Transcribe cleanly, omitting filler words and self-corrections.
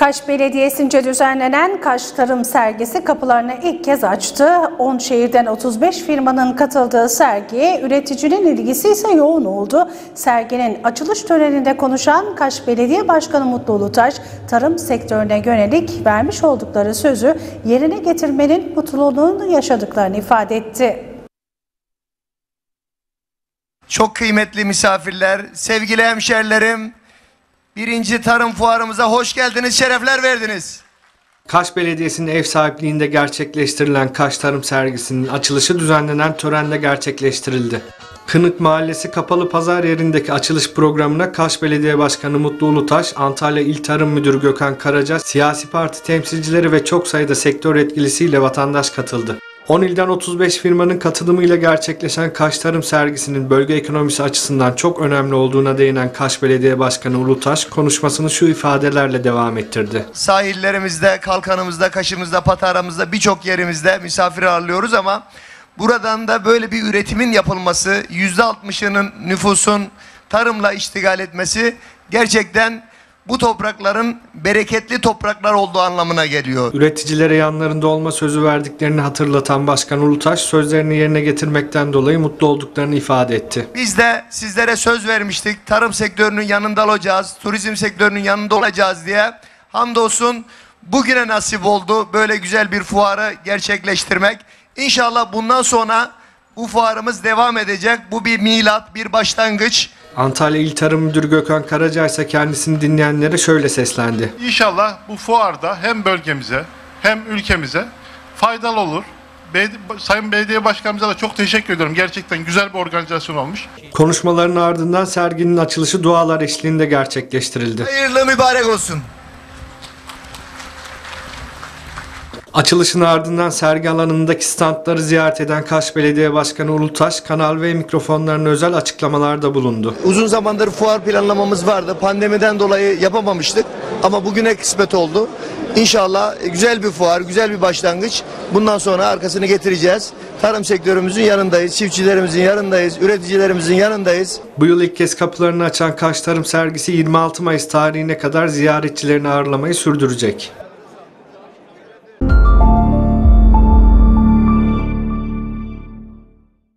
Kaş Belediyesi'nce düzenlenen Kaş Tarım Sergisi kapılarını ilk kez açtı. 10 şehirden 35 firmanın katıldığı sergiye üreticinin ilgisi ise yoğun oldu. Serginin açılış töreninde konuşan Kaş Belediye Başkanı Mutlu Ulutaş, tarım sektörüne yönelik vermiş oldukları sözü yerine getirmenin mutluluğunu yaşadıklarını ifade etti. Çok kıymetli misafirler, sevgili hemşerilerim, 1. Tarım Fuarımıza hoş geldiniz, şerefler verdiniz. Kaş Belediyesi'nin ev sahipliğinde gerçekleştirilen Kaş Tarım Sergisi'nin açılışı düzenlenen törende gerçekleştirildi. Kınık Mahallesi Kapalı Pazar yerindeki açılış programına Kaş Belediye Başkanı Mutlu Ulutaş, Antalya İl Tarım Müdürü Gökhan Karaca, siyasi parti temsilcileri ve çok sayıda sektör yetkilisiyle vatandaş katıldı. 10 ilden 35 firmanın katılımıyla gerçekleşen Kaş Tarım Sergisi'nin bölge ekonomisi açısından çok önemli olduğuna değinen Kaş Belediye Başkanı Ulutaş konuşmasını şu ifadelerle devam ettirdi. Sahillerimizde, Kalkanımızda, Kaş'ımızda, Patara'mızda birçok yerimizde misafir ağırlıyoruz ama buradan da böyle bir üretimin yapılması, %60'ının nüfusun tarımla iştigal etmesi gerçekten bu toprakların bereketli topraklar olduğu anlamına geliyor. Üreticilere yanlarında olma sözü verdiklerini hatırlatan Başkan Ulutaş, sözlerini yerine getirmekten dolayı mutlu olduklarını ifade etti. Biz de sizlere söz vermiştik, tarım sektörünün yanında olacağız, turizm sektörünün yanında olacağız diye. Hamdolsun bugüne nasip oldu böyle güzel bir fuarı gerçekleştirmek. İnşallah bundan sonra bu fuarımız devam edecek. Bu bir milat, bir başlangıç. Antalya İl Tarım Müdürü Gökhan Karaca ise kendisini dinleyenlere şöyle seslendi. İnşallah bu fuarda hem bölgemize hem ülkemize faydalı olur. Sayın Belediye Başkanımıza da çok teşekkür ediyorum. Gerçekten güzel bir organizasyon olmuş. Konuşmaların ardından serginin açılışı dualar eşliğinde gerçekleştirildi. Hayırlı mübarek olsun. Açılışın ardından sergi alanındaki standları ziyaret eden Kaş Belediye Başkanı Ulutaş, Kanal V mikrofonlarına özel açıklamalarda bulundu. Uzun zamandır fuar planlamamız vardı. Pandemiden dolayı yapamamıştık ama bugüne kısmet oldu. İnşallah güzel bir fuar, güzel bir başlangıç. Bundan sonra arkasını getireceğiz. Tarım sektörümüzün yanındayız, çiftçilerimizin yanındayız, üreticilerimizin yanındayız. Bu yıl ilk kez kapılarını açan Kaş Tarım Sergisi 26 Mayıs tarihine kadar ziyaretçilerini ağırlamayı sürdürecek.